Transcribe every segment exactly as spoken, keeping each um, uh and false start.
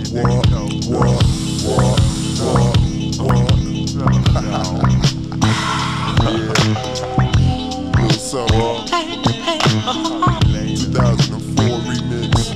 what, what, what, what? Yeah, little something. two thousand four remix.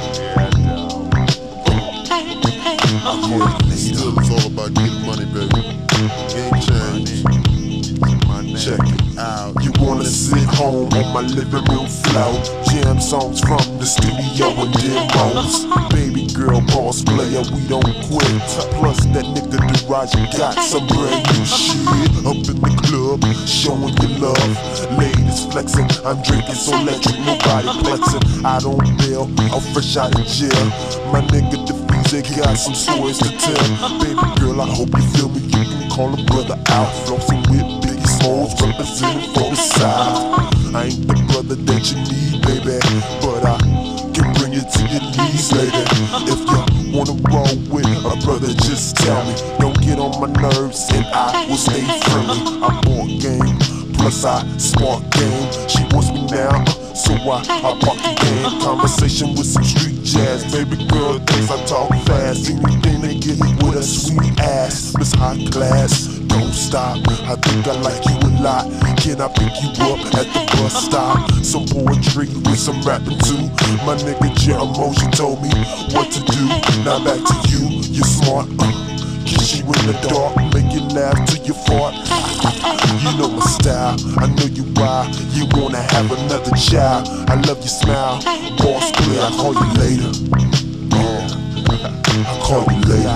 Yeah, still it's all about getting money, baby. Ain't changed. Check it out. You wanna sit home on my living room floor, jam songs from the studio and demos. Baby girl, boss player, we don't quit. Plus that nigga Durage got some brand new shit. Up in the club, showing you love. Ladies flexing, I'm drinking so electric, nobody flexing. I don't bail, I'm fresh out of jail. My nigga Defeezy got some stories to tell. Baby girl, I hope you feel me. You can call a brother out, flossing with Biggie Smalls, representing for the South. I ain't the brother that you need, baby, but I can bring you to your knees later. If you wanna roll with a brother, just tell me. Don't get on my nerves and I will stay friendly. I bought game, plus I spark game. She wants me now, so I, I park the game. Conversation with some street jazz. Baby girl thinks I talk fast. Anything they get with a sweet ass. Miss High Class, don't stop. I think I like you a lot. Can I pick you up at the bus stop? Some poetry with some rapping too. My nigga Jeremotion told me what to do. Now back to you, you're smart. Uh, kiss you in the dark, make you laugh till you fart. You know my style, I know you why. You wanna have another child. I love your smile, boss player. I call you later. Uh, I call you later.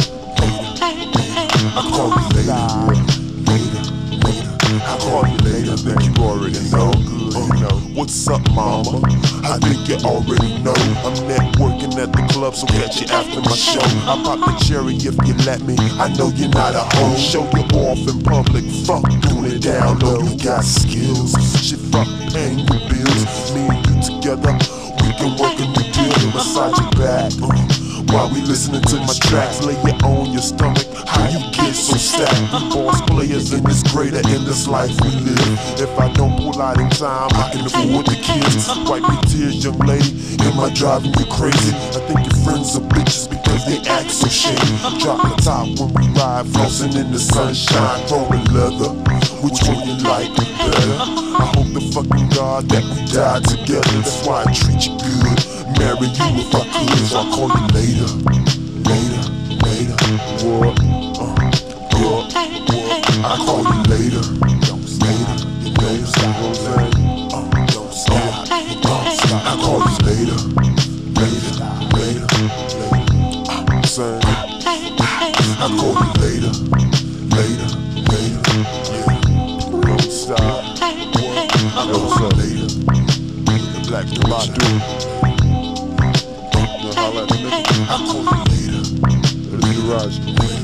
I call you later, later, later. I call you later, think you already know. Uh, what's up, mama? I think you already know. I'm networking at the club, so catch you after my show. I pop the cherry if you let me. I know you're not a hoe. Show you off in public, fuck doing it down low. You got skills, shit, fuck paying your bills. Me and you together, we can work a new deal. Massage your back. Uh, While we listening to my tracks, lay you on your stomach. How you get so stacked? We boss players in this greater, in this life we live. If I don't pull out in time, I can afford the kids. Wipe your tears, young lady. Am I driving you crazy? I think your friends are bitches because they act so shady. Drop the top when we ride, flossing in the sunshine, throwing leather. Which one you like better? I hope the fucking God that we died together. That's why I treat you good. Marry you if I could, so I'll call you later, later, later. What? Uh, what? What? I call you later, later, later. Uh, don't stop, don't stop. I call you later, later, later, later. I'm saying, I call you later, later, later. Yeah, don't stop. What? I call you later. The Black Durage. Holla at the nigga. I call you later. It is Durage.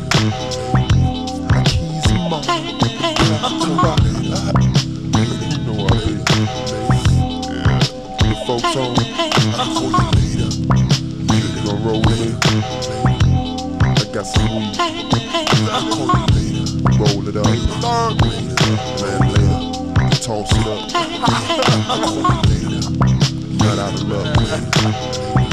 My keys in my you know I be. Yeah. The folks home. I call you later. You gonna roll with me? I got some weed. I call you later. Roll it up. Later. Man, later. Toss it up. I call you later. Not out of luck.